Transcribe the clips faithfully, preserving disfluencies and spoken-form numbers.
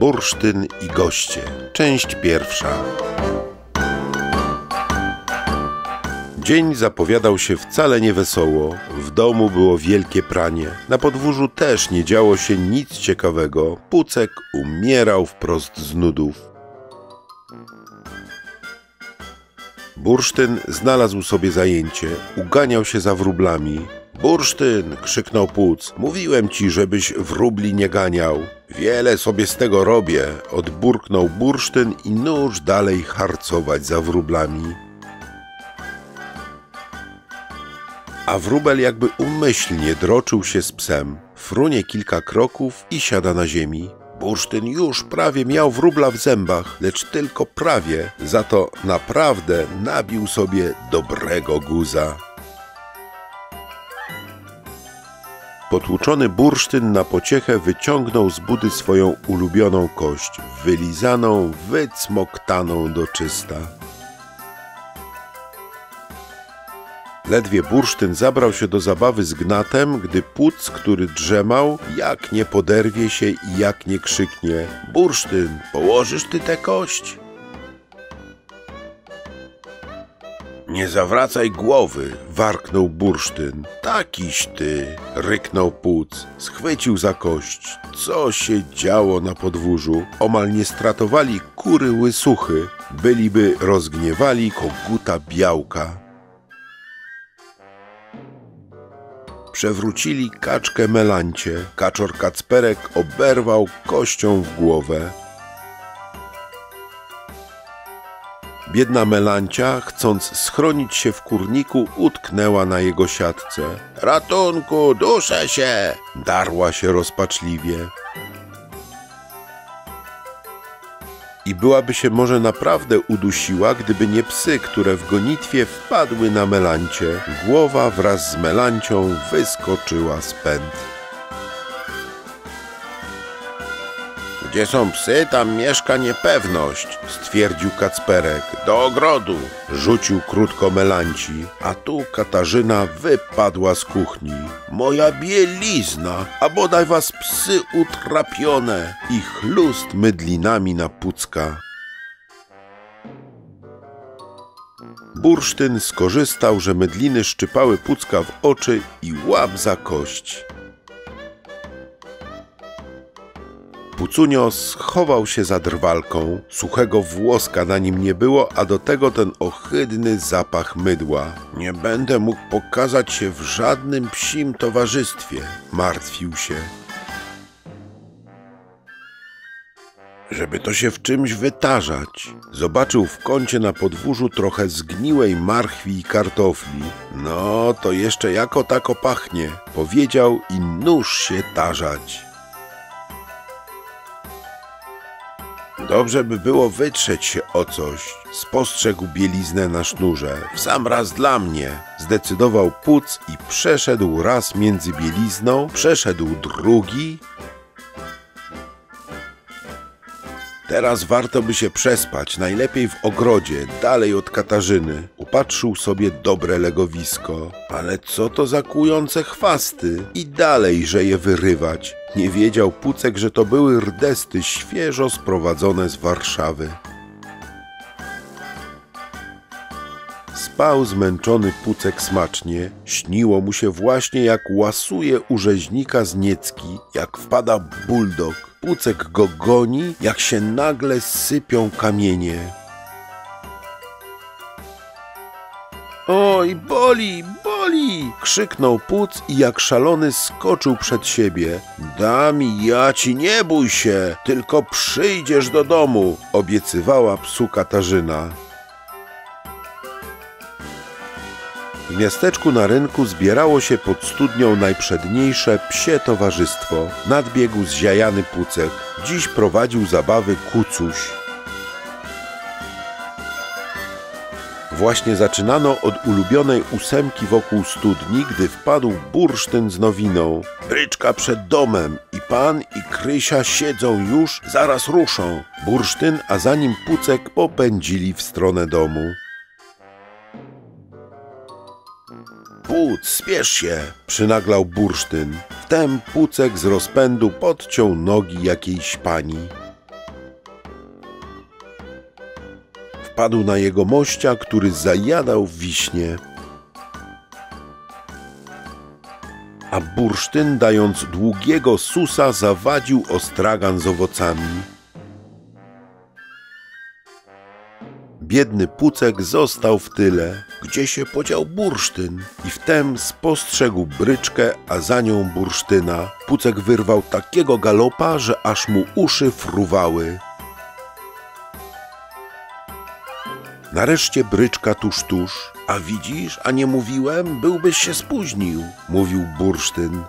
Bursztyn i goście. Część pierwsza. Dzień zapowiadał się wcale niewesoło. W domu było wielkie pranie. Na podwórzu też nie działo się nic ciekawego. Pucek umierał wprost z nudów. Bursztyn znalazł sobie zajęcie. Uganiał się za wróblami. Bursztyn! Krzyknął Puc. Mówiłem ci, żebyś wróbli nie ganiał. Wiele sobie z tego robię. Odburknął Bursztyn i nóż dalej harcować za wróblami. A wróbel jakby umyślnie droczył się z psem. Frunie kilka kroków i siada na ziemi. Bursztyn już prawie miał wróbla w zębach, lecz tylko prawie. Za to naprawdę nabił sobie dobrego guza. Potłuczony Bursztyn na pociechę wyciągnął z budy swoją ulubioną kość, wylizaną, wycmoktaną do czysta. Ledwie Bursztyn zabrał się do zabawy z gnatem, gdy Puc, który drzemał, jak nie poderwie się i jak nie krzyknie: Bursztyn, położysz ty tę kość? Nie zawracaj głowy, warknął Bursztyn. Takiś ty, ryknął Puc. Schwycił za kość. Co się działo na podwórzu? Omal nie stratowali kury łysuchy, byliby rozgniewali koguta Białka. Przewrócili kaczkę Melancie. Kaczor Kacperek oberwał kością w głowę. Biedna Melancia, chcąc schronić się w kurniku, utknęła na jego siatce. Ratunku, duszę się! Darła się rozpaczliwie. I byłaby się może naprawdę udusiła, gdyby nie psy, które w gonitwie wpadły na Melancie. Głowa wraz z Melancią wyskoczyła z pęd. Gdzie są psy, tam mieszka niepewność, stwierdził Kacperek. Do ogrodu, rzucił krótko Melanci, a tu Katarzyna wypadła z kuchni. Moja bielizna, a bodaj was psy utrapione, i chlust mydlinami na Pucka. Bursztyn skorzystał, że mydliny szczypały Pucka w oczy i łap za kość. Pucunio schował się za drwalką, suchego włoska na nim nie było, a do tego ten ohydny zapach mydła. Nie będę mógł pokazać się w żadnym psim towarzystwie, martwił się. Żeby to się w czymś wytarzać. Zobaczył w kącie na podwórzu trochę zgniłej marchwi i kartofli. No, to jeszcze jako tako pachnie, powiedział i nóż się tarzać. Dobrze by było wytrzeć się o coś. Spostrzegł bieliznę na sznurze. W sam raz dla mnie, zdecydował Puc i przeszedł raz między bielizną, przeszedł drugi. Teraz warto by się przespać, najlepiej w ogrodzie, dalej od Katarzyny. Upatrzył sobie dobre legowisko. Ale co to za kłujące chwasty? I dalej, że je wyrywać. Nie wiedział Pucek, że to były rdesty świeżo sprowadzone z Warszawy. Spał zmęczony Pucek smacznie. Śniło mu się właśnie, jak łasuje u rzeźnika z Niecki, jak wpada buldog. Pucek go goni, jak się nagle sypią kamienie. Oj, boli, boli! Krzyknął Puc i jak szalony skoczył przed siebie. Dami, ja ci nie bój się, tylko przyjdziesz do domu, obiecywała psu Katarzyna. W miasteczku na rynku zbierało się pod studnią najprzedniejsze psie towarzystwo. Nadbiegł zziajany Pucek. Dziś prowadził zabawy Kucuś. Właśnie zaczynano od ulubionej ósemki wokół studni, gdy wpadł Bursztyn z nowiną. Bryczka przed domem i pan i Krysia siedzą już, zaraz ruszą. Bursztyn, a za nim Pucek popędzili w stronę domu. Puc, spiesz się! Przynaglał Bursztyn. Wtem Pucek z rozpędu podciął nogi jakiejś pani. spadł na jego mościa, który zajadał wiśnie. A bursztyn, dając długiego susa, zawadził o stragan z owocami. Biedny Pucek został w tyle. Gdzie się podział bursztyn? I wtem spostrzegł bryczkę, a za nią bursztyna. Pucek wyrwał takiego galopa, że aż mu uszy fruwały. Nareszcie bryczka tuż, tuż. A widzisz, a nie mówiłem, byłbyś się spóźnił, mówił bursztyn.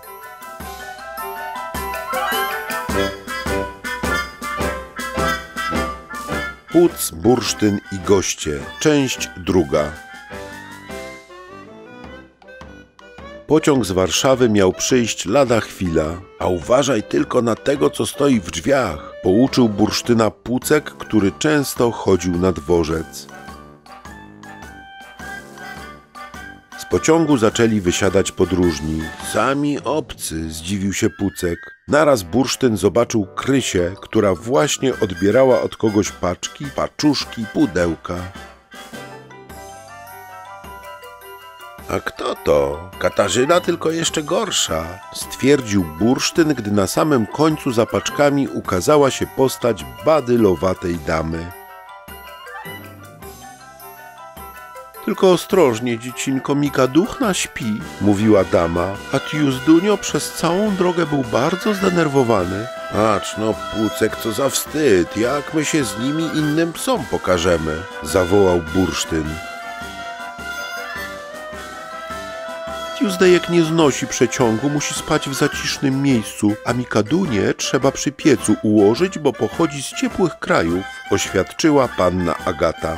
Puc, bursztyn i goście. Część druga. Pociąg z Warszawy miał przyjść lada chwila, a uważaj tylko na tego, co stoi w drzwiach, pouczył bursztyna Pucek, który często chodził na dworzec. Z pociągu zaczęli wysiadać podróżni. Sami obcy, zdziwił się Pucek. Naraz bursztyn zobaczył Krysię, która właśnie odbierała od kogoś paczki, paczuszki, pudełka. A kto to? Katarzyna, tylko jeszcze gorsza, stwierdził bursztyn, gdy na samym końcu za paczkami ukazała się postać badylowatej damy. Tylko ostrożnie, dziecinko, Mikaduchna śpi, mówiła dama, a Tjuzdunio przez całą drogę był bardzo zdenerwowany. Acz no, Pucek, co za wstyd, jak my się z nimi innym psom pokażemy, zawołał bursztyn. Tjuzdejek nie znosi przeciągu, musi spać w zacisznym miejscu, a Mikadunie trzeba przy piecu ułożyć, bo pochodzi z ciepłych krajów, oświadczyła panna Agata.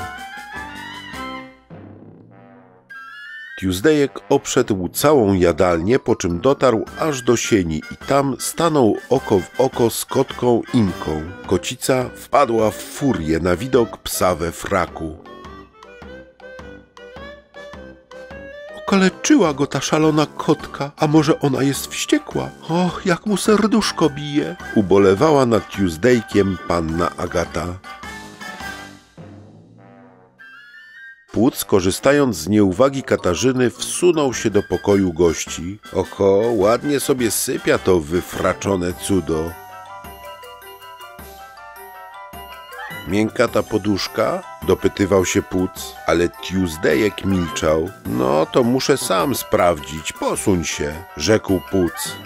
Tjuzdejek obszedł całą jadalnię, po czym dotarł aż do sieni i tam stanął oko w oko z kotką Inką. Kocica wpadła w furię na widok psa we fraku. Okaleczyła go ta szalona kotka, a może ona jest wściekła? Och, jak mu serduszko bije! Ubolewała nad Tjuzdejkiem panna Agata. Puc, korzystając z nieuwagi Katarzyny, wsunął się do pokoju gości. Oho, ładnie sobie sypia to wyfraczone cudo. Miękka ta poduszka? Dopytywał się Puc, ale Tjuzdejek milczał. No to muszę sam sprawdzić, posuń się, rzekł Puc.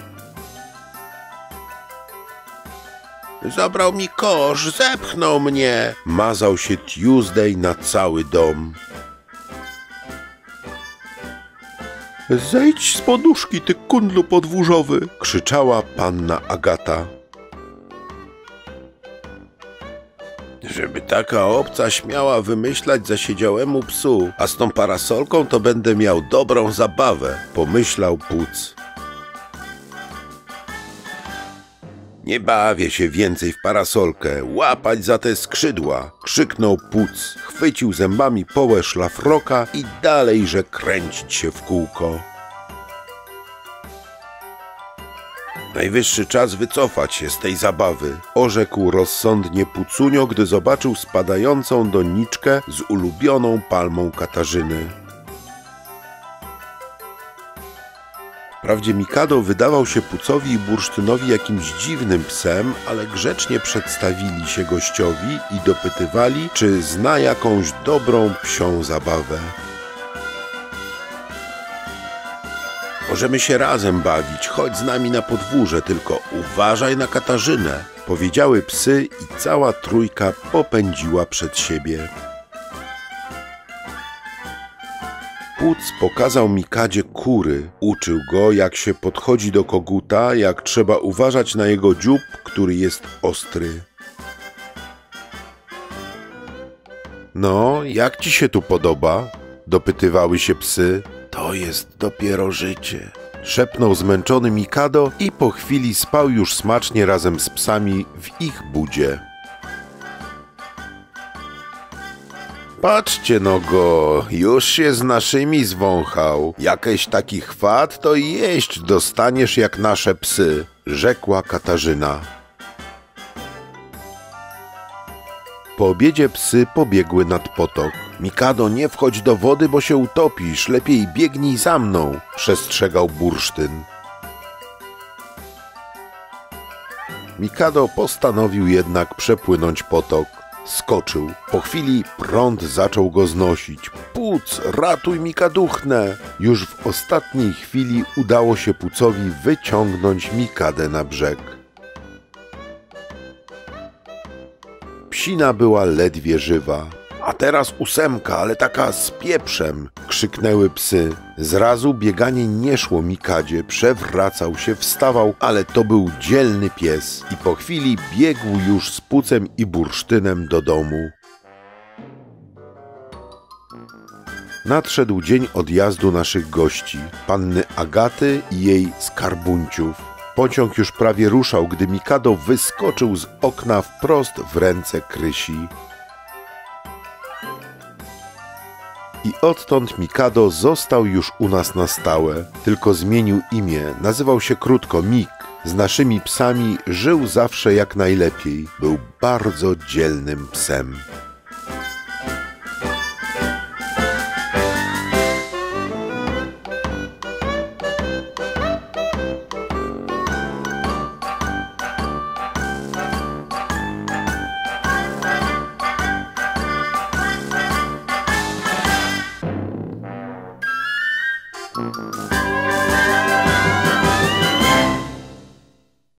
Zabrał mi kosz, zepchnął mnie, mazał się Tjuzdej na cały dom. Zejdź z poduszki, ty kundlu podwórzowy, krzyczała panna Agata. Żeby taka obca śmiała wymyślać zasiedziałemu psu, a z tą parasolką to będę miał dobrą zabawę, pomyślał Puc. Nie bawię się więcej w parasolkę, łapać za te skrzydła, krzyknął Puc, chwycił zębami połę szlafroka i dalejże kręcić się w kółko. Najwyższy czas wycofać się z tej zabawy, orzekł rozsądnie Pucunio, gdy zobaczył spadającą doniczkę z ulubioną palmą Katarzyny. Wprawdzie Mikado wydawał się Pucowi i bursztynowi jakimś dziwnym psem, ale grzecznie przedstawili się gościowi i dopytywali, czy zna jakąś dobrą psią zabawę. Możemy się razem bawić, chodź z nami na podwórze, tylko uważaj na Katarzynę, powiedziały psy i cała trójka popędziła przed siebie. Puc pokazał Mikadzie kury, uczył go, jak się podchodzi do koguta, jak trzeba uważać na jego dziób, który jest ostry. No, jak ci się tu podoba? Dopytywały się psy. To jest dopiero życie, szepnął zmęczony Mikado i po chwili spał już smacznie razem z psami w ich budzie. Patrzcie no go, już się z naszymi zwąchał. Jakiś taki chwat, to jeść dostaniesz jak nasze psy, rzekła Katarzyna. Po obiedzie psy pobiegły nad potok. Mikado, nie wchodź do wody, bo się utopisz. Lepiej biegnij za mną, przestrzegał bursztyn. Mikado postanowił jednak przepłynąć potok. Skoczył. Po chwili prąd zaczął go znosić. Puc, ratuj Mikaduchnę! Już w ostatniej chwili udało się Pucowi wyciągnąć Mikadę na brzeg. Psina była ledwie żywa. A teraz ósemka, ale taka z pieprzem! Krzyknęły psy. Zrazu bieganie nie szło Mikadzie, przewracał się, wstawał, ale to był dzielny pies i po chwili biegł już z Pucem i bursztynem do domu. Nadszedł dzień odjazdu naszych gości, panny Agaty i jej skarbunciów. Pociąg już prawie ruszał, gdy Mikado wyskoczył z okna wprost w ręce Krysi. I odtąd Mikado został już u nas na stałe, tylko zmienił imię, nazywał się krótko Mik. Z naszymi psami żył zawsze jak najlepiej, był bardzo dzielnym psem.